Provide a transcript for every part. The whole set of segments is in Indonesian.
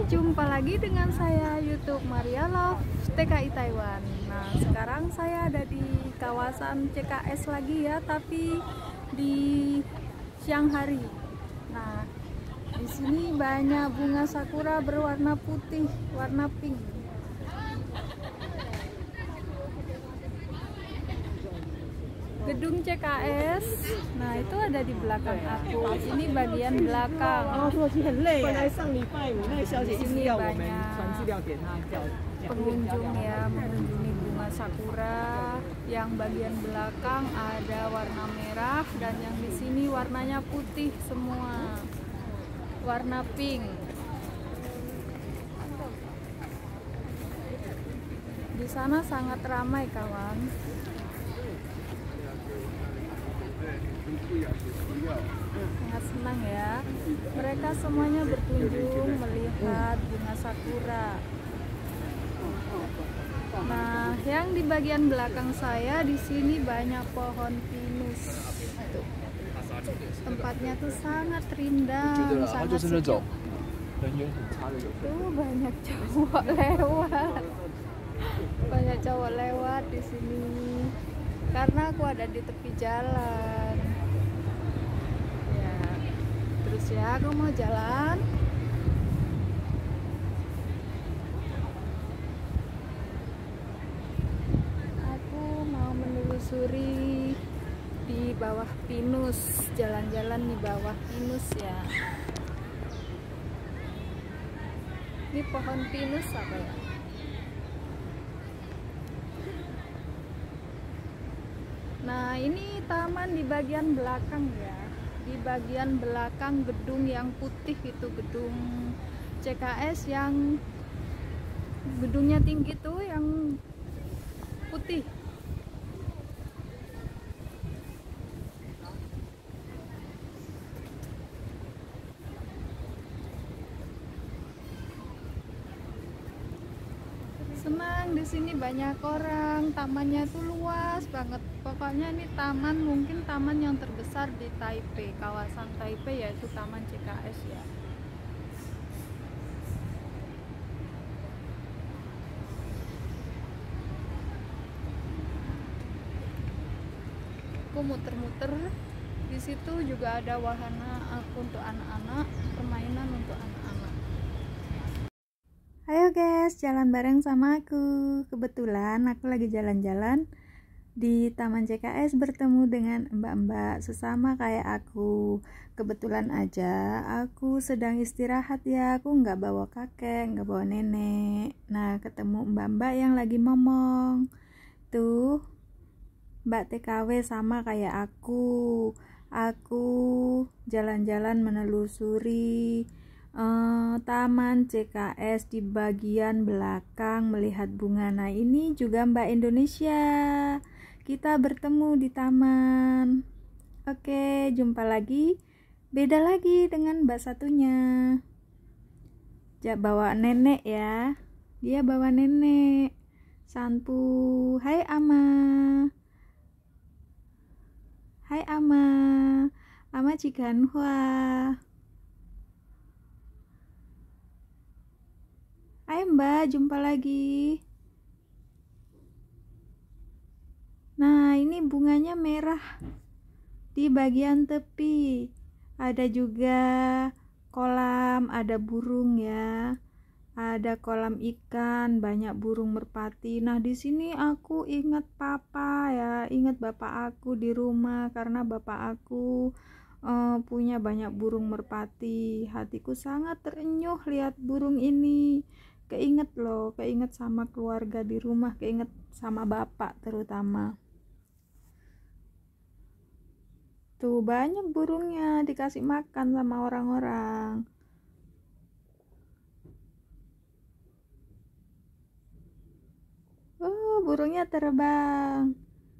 Jumpa lagi dengan saya YouTube Maria Love TKI Taiwan. Nah, sekarang saya ada di kawasan CKS lagi ya, tapi di siang hari. Nah, di sini banyak bunga sakura berwarna putih, warna pink. Gedung CKS, nah itu ada di belakang aku. Ini bagian belakang. Di sini banyak pengunjung ya, mengunjungi bunga sakura. Yang bagian belakang ada warna merah dan yang di sini warnanya putih semua, warna pink. Di sana sangat ramai kawan. Sangat senang ya, mereka semuanya berkunjung melihat bunga sakura. Nah, yang di bagian belakang saya di sini banyak pohon pinus. Tempatnya tuh sangat rindang, sangat sejuk. Tuh banyak cowok lewat, banyak cowok lewat di sini. Karena aku ada di tepi jalan. Terus ya, aku mau jalan. Aku mau menelusuri di bawah pinus, jalan-jalan di bawah pinus ya. Ini pohon pinus apa ya? Nah, ini taman di bagian belakang ya. Di bagian belakang gedung yang putih itu gedung CKS, yang gedungnya tinggi tuh yang putih. Senang di sini, banyak orang, tamannya tuh luas banget. Pokoknya ini taman, mungkin taman yang terbesar di Taipei, kawasan Taipei, yaitu Taman CKS ya. Aku muter-muter. Di situ juga ada wahana untuk anak-anak, permainan untuk anak-anak. Ayo guys, jalan bareng sama aku. Kebetulan aku lagi jalan-jalan di Taman CKS, bertemu dengan mbak-mbak sesama kayak aku. Kebetulan aja aku sedang istirahat ya, aku nggak bawa kakek, nggak bawa nenek. Nah, ketemu mbak-mbak yang lagi ngomong. Tuh, mbak TKW sama kayak aku. Aku jalan-jalan menelusuri Taman CKS di bagian belakang melihat bunga. Nah, ini juga Mbak Indonesia. Kita bertemu di taman. Oke, jumpa lagi. Beda lagi dengan Mbak satunya. Bawa nenek ya. Dia bawa nenek. Sanpu. Hai Ama. Hai Ama. Ama Ciganhua. Hai Mbak, jumpa lagi. Nah, ini bunganya merah di bagian tepi. Ada juga kolam, ada burung ya. Ada kolam ikan, banyak burung merpati. Nah, di sini aku ingat papa ya, ingat bapak aku di rumah karena bapak aku punya banyak burung merpati. Hatiku sangat terenyuh lihat burung ini. Keinget loh, keinget sama keluarga di rumah, keinget sama bapak terutama. Tuh banyak burungnya, dikasih makan sama orang-orang. Burungnya terbang.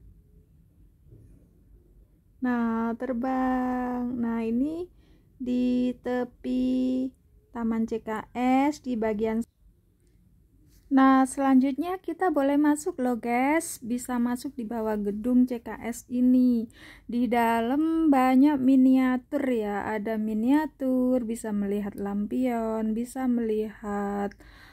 Nah, terbang. Nah, ini di tepi Taman CKS di bagian Nah, selanjutnya kita boleh masuk loh guys, bisa masuk di bawah gedung CKS ini. Di dalam banyak miniatur ya, ada miniatur, bisa melihat lampion, bisa melihat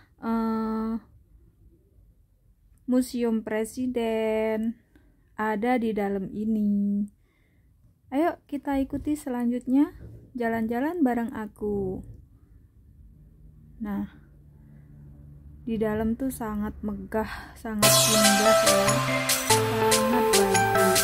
museum presiden, ada di dalam ini. Ayo kita ikuti selanjutnya, jalan-jalan bareng aku. Nah, di dalam tuh sangat megah, sangat indah ya, sangat bagus.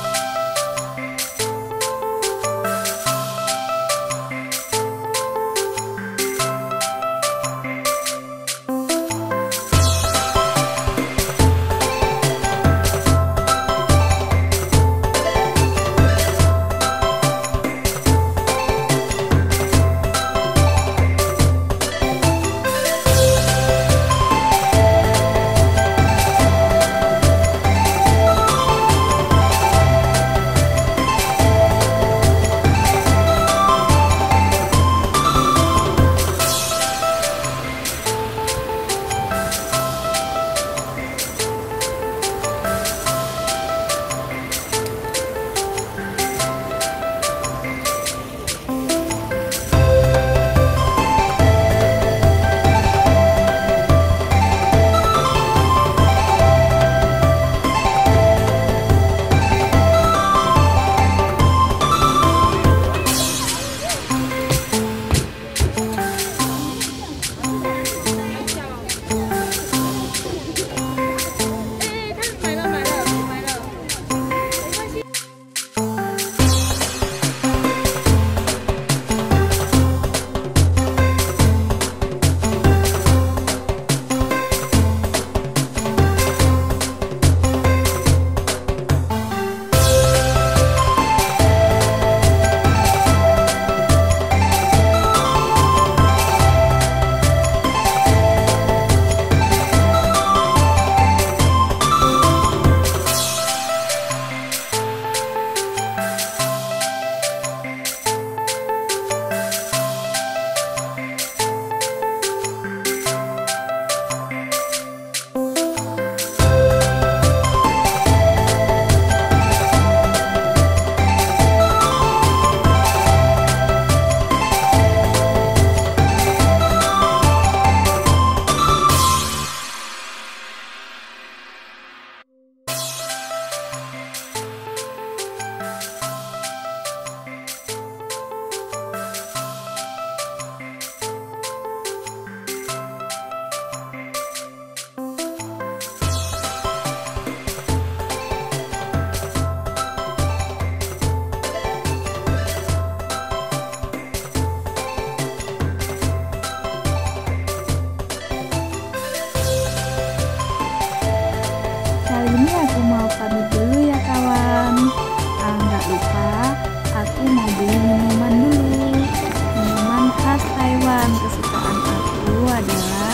Kali ini aku mau pamit dulu ya kawan. Nggak lupa, aku mau beli minuman dulu. Minuman khas Taiwan kesukaan aku adalah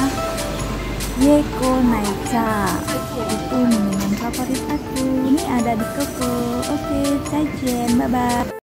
Yeko Naicha. Itu minuman favorit aku. Ini ada di toko. Oke, zaijian, bye bye.